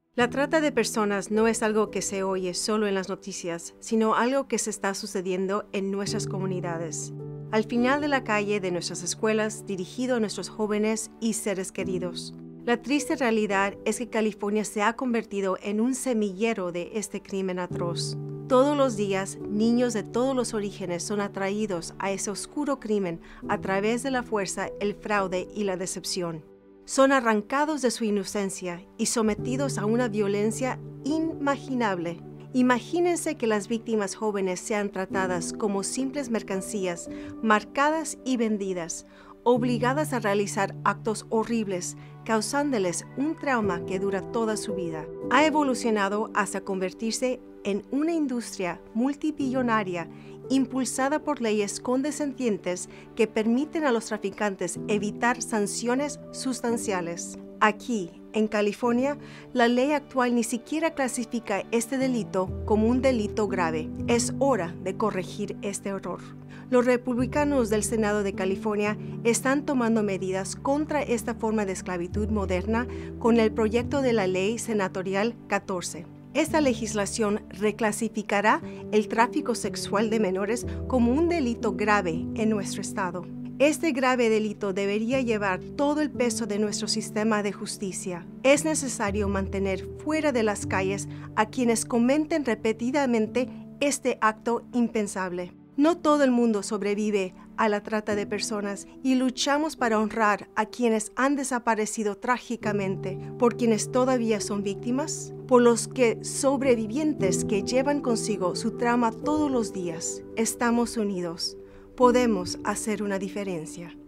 La trata de personas no es algo que se oye solo en las noticias, sino algo que se está sucediendo en nuestras comunidades, al final de la calle de nuestras escuelas, dirigido a nuestros jóvenes y seres queridos. La triste realidad es que California se ha convertido en un semillero de este crimen atroz. Todos los días, niños de todos los orígenes son atraídos a ese oscuro crimen a través de la fuerza, el fraude y la decepción. Son arrancados de su inocencia y sometidos a una violencia inimaginable. Imagínense que las víctimas jóvenes sean tratadas como simples mercancías, marcadas y vendidas, obligadas a realizar actos horribles, causándoles un trauma que dura toda su vida. Ha evolucionado hasta convertirse en una industria multibillonaria impulsada por leyes condescendientes que permiten a los traficantes evitar sanciones sustanciales. Aquí, en California, la ley actual ni siquiera clasifica este delito como un delito grave. Es hora de corregir este error. Los republicanos del Senado de California están tomando medidas contra esta forma de esclavitud moderna con el proyecto de la Ley Senatorial 14. Esta legislación reclasificará el tráfico sexual de menores como un delito grave en nuestro estado. Este grave delito debería llevar todo el peso de nuestro sistema de justicia. Es necesario mantener fuera de las calles a quienes cometen repetidamente este acto impensable. No todo el mundo sobrevive a la trata de personas y luchamos para honrar a quienes han desaparecido trágicamente, por quienes todavía son víctimas, por los sobrevivientes que llevan consigo su trauma todos los días. Estamos unidos. Podemos hacer una diferencia.